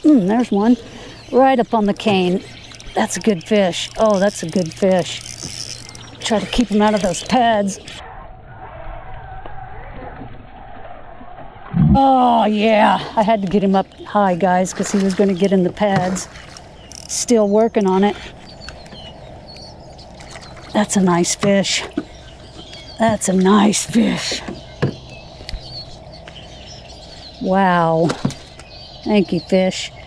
There's one right up on the cane. That's a good fish. Oh, that's a good fish. Try to keep him out of those pads. Oh, yeah. I had to get him up high, guys, because he was going to get in the pads. Still working on it. That's a nice fish. That's a nice fish. Wow. Thank you, fish.